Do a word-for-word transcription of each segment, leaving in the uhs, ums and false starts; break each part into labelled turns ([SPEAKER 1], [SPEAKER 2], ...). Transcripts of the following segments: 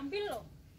[SPEAKER 1] Ambil loh.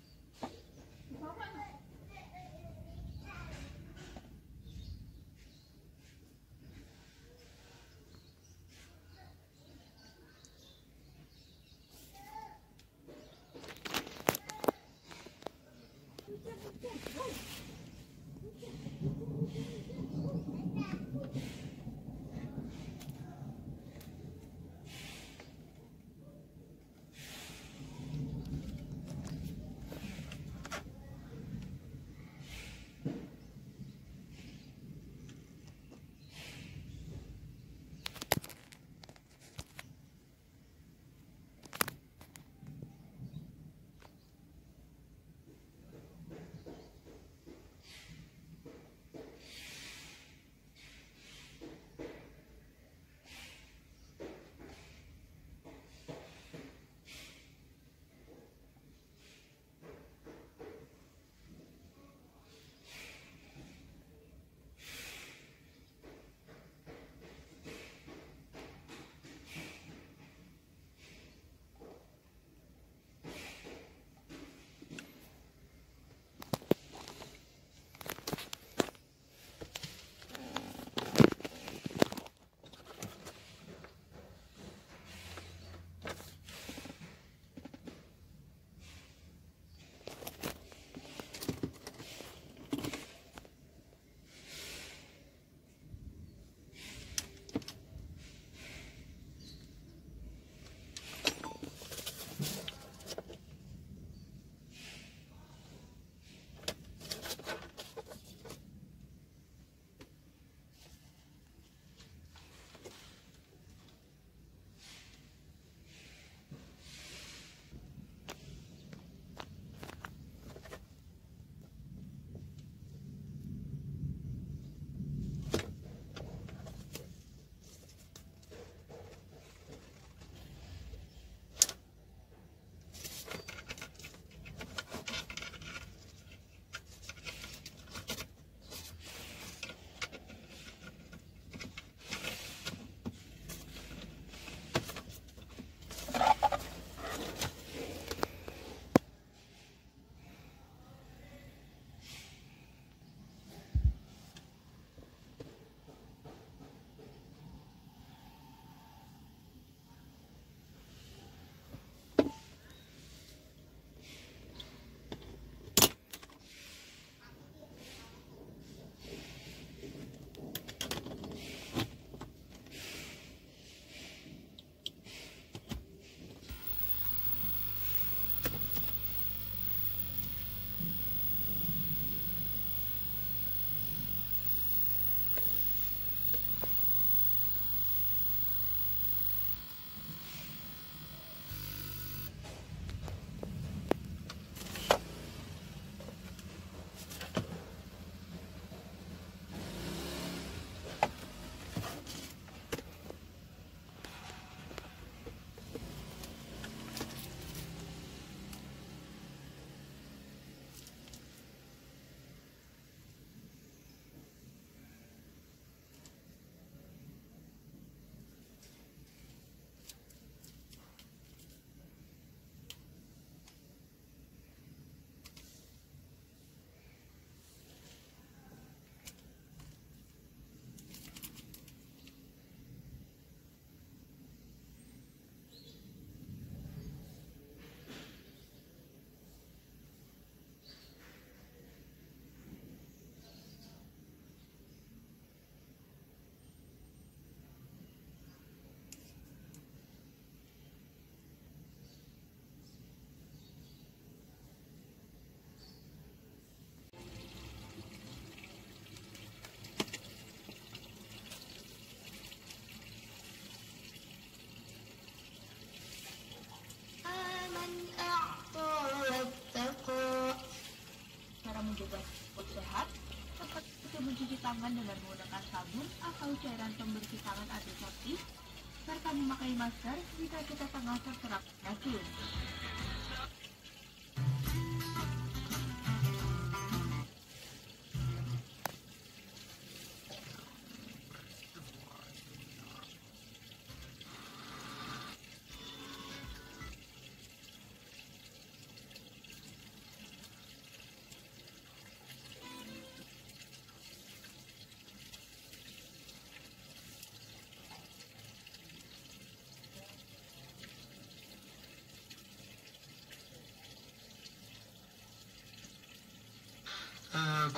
[SPEAKER 2] mencuci tangan dengan menggunakan sabun atau cairan pembersih tangan antiseptik, serta memakai masker jika kita tengah terserang penyakit.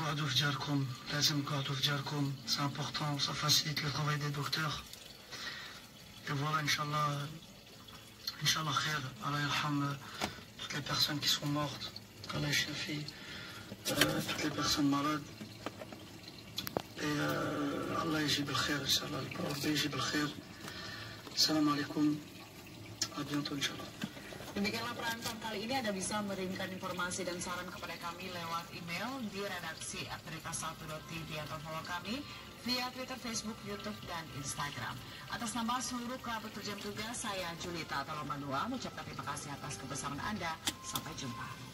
[SPEAKER 1] قعدوا في جاركم، لازم تقعدوا في جاركم، c'est important, ça facilite le travail des docteurs. Et voilà, Inch'Allah, Inch'Allah khair, Allah yarham toutes les personnes qui sont mortes, Allah yashfi euh, toutes les personnes malades. Et euh, Allah yajib al-khair, Inch'Allah, Allah yajib al-khair. Assalamu alaikum, à bientôt Inch'Allah.
[SPEAKER 3] Demikianlah perantau kali ini. Anda bisa mengirimkan informasi dan saran kepada kami lewat email di redaksi at berita satu dot t v atau follow kami via Twitter, Facebook, YouTube, dan Instagram. Atas nama seluruh kerabat kerja tugas, saya Julita Talomanua mengucapkan terima kasih atas kebersamaan Anda. Sampai jumpa.